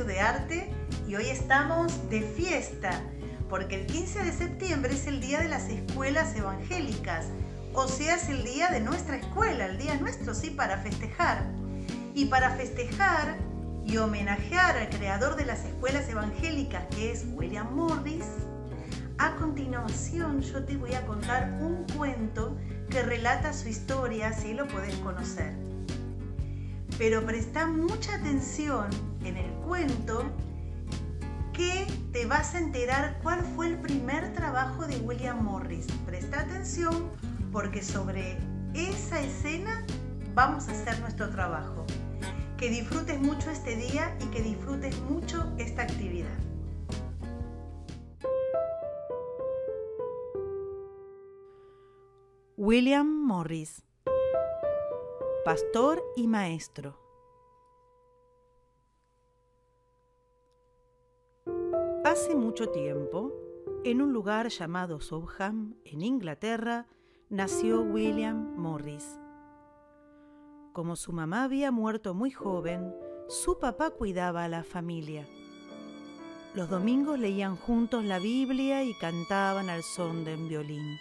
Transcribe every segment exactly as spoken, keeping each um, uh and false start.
espacio de arte y hoy estamos de fiesta porque el quince de septiembre es el día de las escuelas evangélicas, o sea, es el día de nuestra escuela, el día nuestro, sí, para festejar. Y para festejar y homenajear al creador de las escuelas evangélicas, que es William Morris, a continuación yo te voy a contar un cuento que relata su historia, así lo podés conocer. Pero presta mucha atención en el cuento, que te vas a enterar cuál fue el primer trabajo de William Morris. Presta atención porque sobre esa escena vamos a hacer nuestro trabajo. Que disfrutes mucho este día y que disfrutes mucho esta actividad. William Morris, pastor y maestro. Hace mucho tiempo, en un lugar llamado Southam, en Inglaterra, nació William Morris. Como su mamá había muerto muy joven, su papá cuidaba a la familia. Los domingos leían juntos la Biblia y cantaban al son de un violín.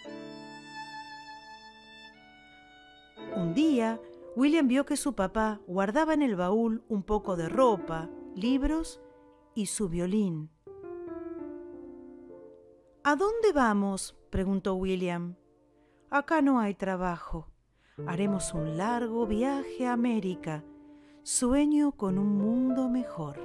Un día, William vio que su papá guardaba en el baúl un poco de ropa, libros y su violín. ¿A dónde vamos?, preguntó William. Acá no hay trabajo. Haremos un largo viaje a América. Sueño con un mundo mejor.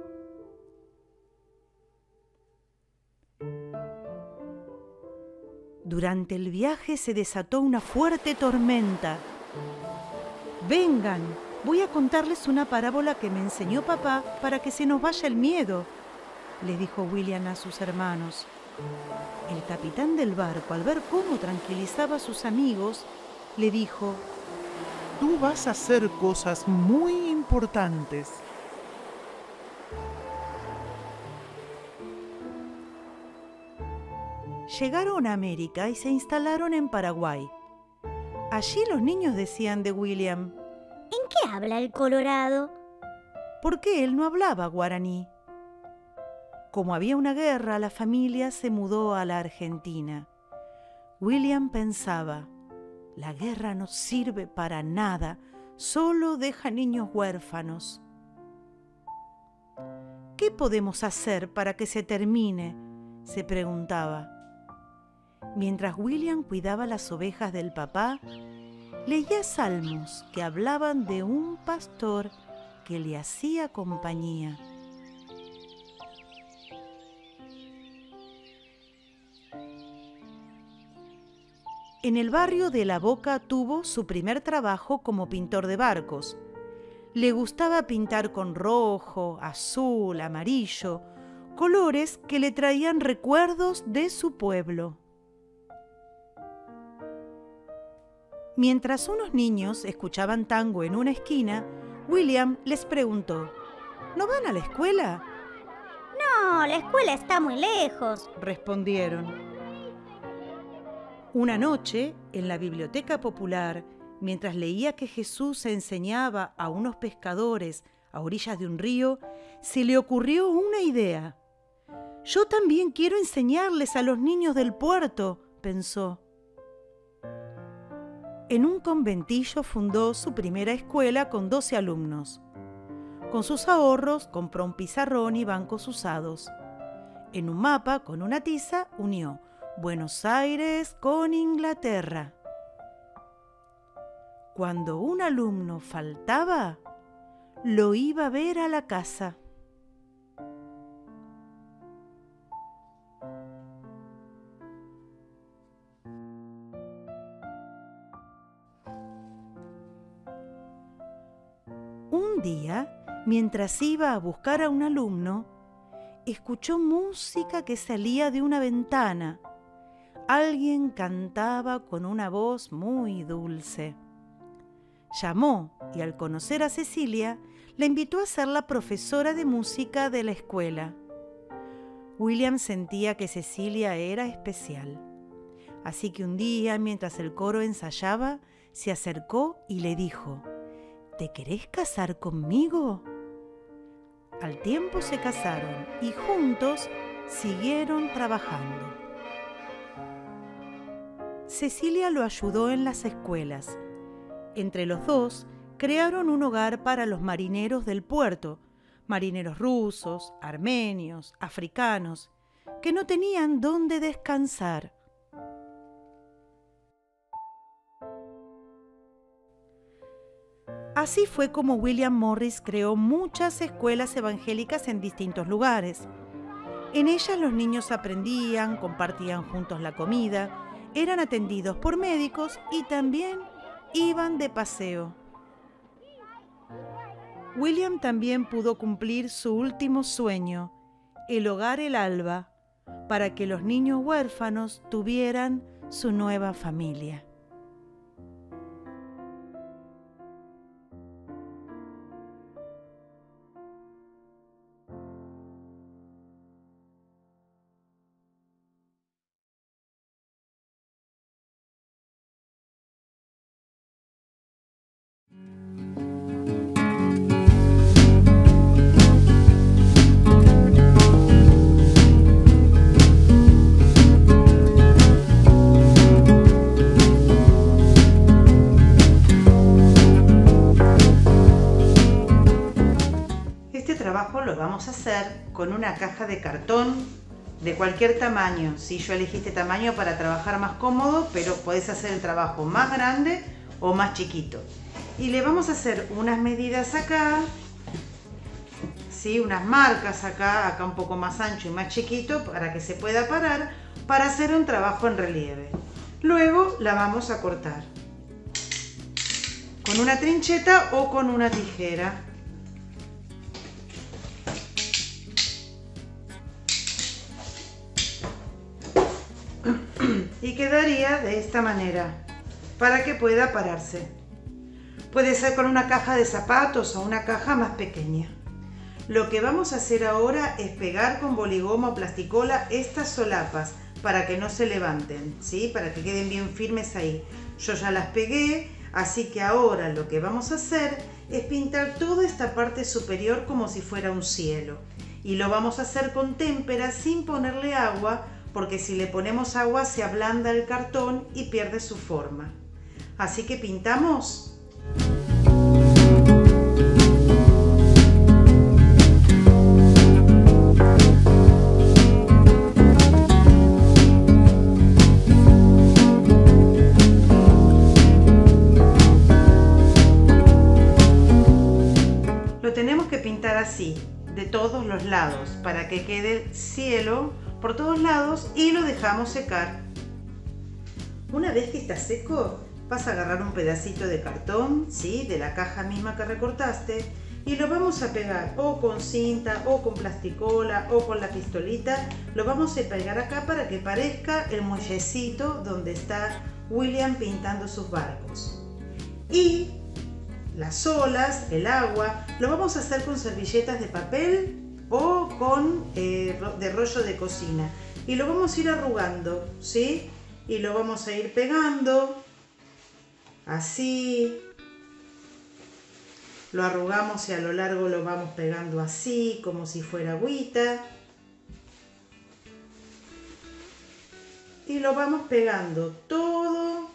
Durante el viaje se desató una fuerte tormenta. Vengan, voy a contarles una parábola que me enseñó papá para que se nos vaya el miedo, le dijo William a sus hermanos. El capitán del barco, al ver cómo tranquilizaba a sus amigos, le dijo: Tú vas a hacer cosas muy importantes. Llegaron a América y se instalaron en Paraguay. Allí los niños decían de William: ¿En qué habla el Colorado? Porque él no hablaba guaraní. Como había una guerra, la familia se mudó a la Argentina. William pensaba: la guerra no sirve para nada, solo deja niños huérfanos. ¿Qué podemos hacer para que se termine?, se preguntaba. Mientras William cuidaba las ovejas del papá, leía salmos que hablaban de un pastor que le hacía compañía. En el barrio de La Boca tuvo su primer trabajo como pintor de barcos. Le gustaba pintar con rojo, azul, amarillo, colores que le traían recuerdos de su pueblo. Mientras unos niños escuchaban tango en una esquina, William les preguntó: ¿No van a la escuela? No, la escuela está muy lejos, respondieron. Una noche, en la biblioteca popular, mientras leía que Jesús enseñaba a unos pescadores a orillas de un río, se le ocurrió una idea. Yo también quiero enseñarles a los niños del puerto, pensó. En un conventillo fundó su primera escuela con doce alumnos. Con sus ahorros compró un pizarrón y bancos usados. En un mapa con una tiza unió Buenos Aires con Inglaterra. Cuando un alumno faltaba, lo iba a ver a la casa. Un día, mientras iba a buscar a un alumno, escuchó música que salía de una ventana. Alguien cantaba con una voz muy dulce. Llamó y al conocer a Cecilia, la invitó a ser la profesora de música de la escuela. William sentía que Cecilia era especial. Así que un día, mientras el coro ensayaba, se acercó y le dijo: ¿Te querés casar conmigo? Al tiempo se casaron y juntos siguieron trabajando. Cecilia lo ayudó en las escuelas. Entre los dos crearon un hogar para los marineros del puerto, marineros rusos, armenios, africanos, que no tenían dónde descansar. Así fue como William Morris creó muchas escuelas evangélicas en distintos lugares. En ellas los niños aprendían, compartían juntos la comida, eran atendidos por médicos y también iban de paseo. William también pudo cumplir su último sueño, el hogar El Alba, para que los niños huérfanos tuvieran su nueva familia. Lo vamos a hacer con una caja de cartón de cualquier tamaño. Si yo elegí este tamaño para trabajar más cómodo, pero podés hacer el trabajo más grande o más chiquito. Y le vamos a hacer unas medidas acá, ¿sí? Unas marcas acá, acá un poco más ancho y más chiquito para que se pueda parar, para hacer un trabajo en relieve. Luego la vamos a cortar con una trincheta o con una tijera. Y quedaría de esta manera para que pueda pararse. Puede ser con una caja de zapatos o una caja más pequeña. Lo que vamos a hacer ahora es pegar con boligoma o plasticola estas solapas para que no se levanten, ¿sí? Para que queden bien firmes ahí. Yo ya las pegué, así que ahora lo que vamos a hacer es pintar toda esta parte superior como si fuera un cielo. Y lo vamos a hacer con témpera sin ponerle agua, porque si le ponemos agua se ablanda el cartón y pierde su forma. Así que pintamos. Lo tenemos que pintar así, de todos los lados, para que quede cielo por todos lados, y lo dejamos secar. Una vez que está seco, vas a agarrar un pedacito de cartón, ¿sí? De la caja misma que recortaste, y lo vamos a pegar o con cinta o con plasticola o con la pistolita. Lo vamos a pegar acá para que parezca el muellecito donde está William pintando sus barcos. Y las olas, el agua, lo vamos a hacer con servilletas de papel o con eh, de rollo de cocina, y lo vamos a ir arrugando, ¿sí? Y lo vamos a ir pegando así, lo arrugamos y a lo largo lo vamos pegando así como si fuera agüita, y lo vamos pegando todo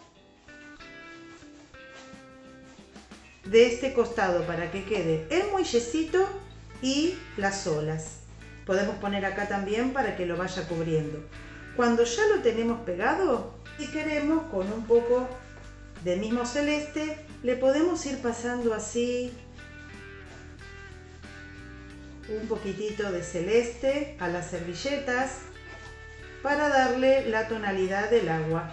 de este costado para que quede el muellecito y las olas. Podemos poner acá también para que lo vaya cubriendo. Cuando ya lo tenemos pegado, si queremos con un poco del mismo celeste, le podemos ir pasando así un poquitito de celeste a las servilletas para darle la tonalidad del agua.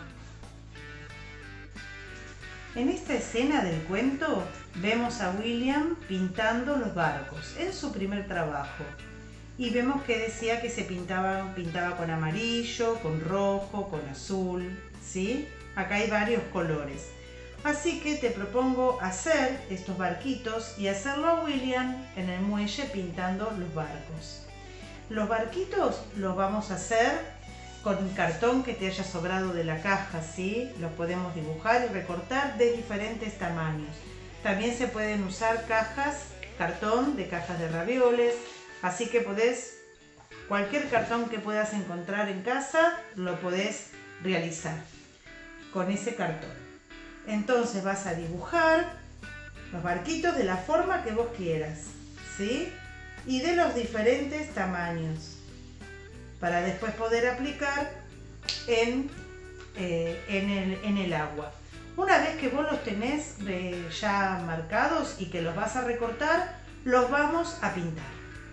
En esta escena del cuento vemos a William pintando los barcos en su primer trabajo, y vemos que decía que se pintaba, pintaba con amarillo, con rojo, con azul, ¿sí? Acá hay varios colores. Así que te propongo hacer estos barquitos y hacerlo a William en el muelle pintando los barcos. Los barquitos los vamos a hacer con cartón que te haya sobrado de la caja, ¿sí? Los podemos dibujar y recortar de diferentes tamaños. También se pueden usar cajas, cartón de cajas de ravioles, Así que podés, cualquier cartón que puedas encontrar en casa, lo podés realizar con ese cartón. Entonces vas a dibujar los barquitos de la forma que vos quieras, ¿sí? Y de los diferentes tamaños, para después poder aplicar en, eh, en, el, en el agua. Una vez que vos los tenés eh, ya marcados y que los vas a recortar, los vamos a pintar.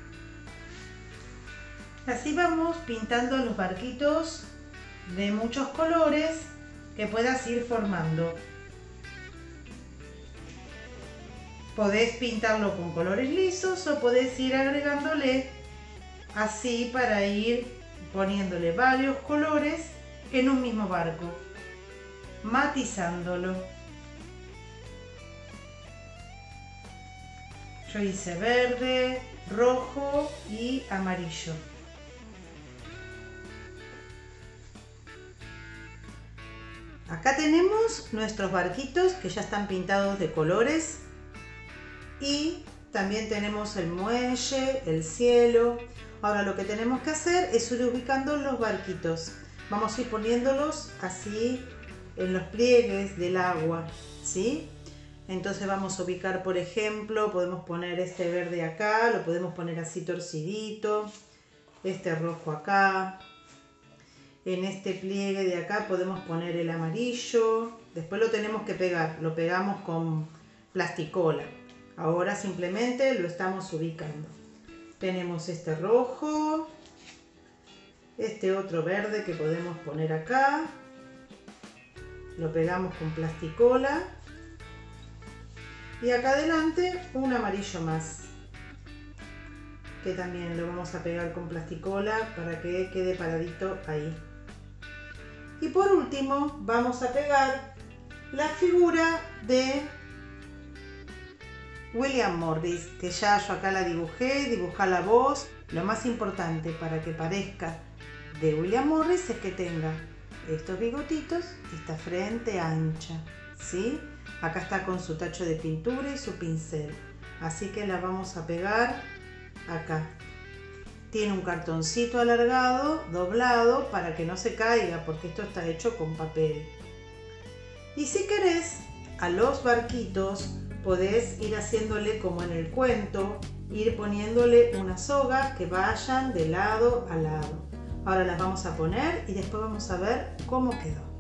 Así vamos pintando los barquitos de muchos colores que puedas ir formando. Podés pintarlo con colores lisos o podés ir agregándole así para ir poniéndole varios colores en un mismo barco, matizándolo. Yo hice verde, rojo y amarillo. Acá tenemos nuestros barquitos que ya están pintados de colores. Y también tenemos el muelle, el cielo. Ahora lo que tenemos que hacer es ir ubicando los barquitos. Vamos a ir poniéndolos así en los pliegues del agua, ¿sí? Entonces vamos a ubicar, por ejemplo, podemos poner este verde acá, lo podemos poner así torcidito, este rojo acá. En este pliegue de acá podemos poner el amarillo. Después lo tenemos que pegar, lo pegamos con plasticola. Ahora simplemente lo estamos ubicando. Tenemos este rojo, este otro verde que podemos poner acá. Lo pegamos con plasticola. Y acá adelante un amarillo más, que también lo vamos a pegar con plasticola para que quede paradito ahí. Y por último vamos a pegar la figura de William Morris, que ya yo acá la dibujé, dibujala vos. Lo más importante para que parezca de William Morris es que tenga estos bigotitos, esta frente ancha, ¿sí? Acá está con su tacho de pintura y su pincel, así que la vamos a pegar acá. Tiene un cartoncito alargado, doblado, para que no se caiga, porque esto está hecho con papel. Y si querés, a los barquitos podés ir haciéndole como en el cuento, ir poniéndole unas sogas que vayan de lado a lado. Ahora las vamos a poner y después vamos a ver cómo quedó.